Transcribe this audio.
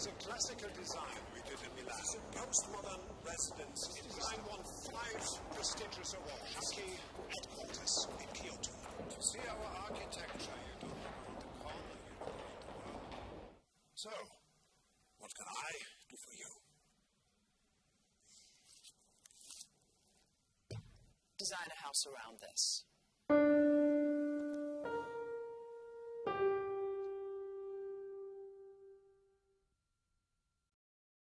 is a classical design we did in Milan. It's a postmodern residence. It design won 5 prestigious awards. Shaki headquarters in Kyoto. To see our architecture, you don't look around the corner, you look around the world. So, what can I do for you? Design a house around this.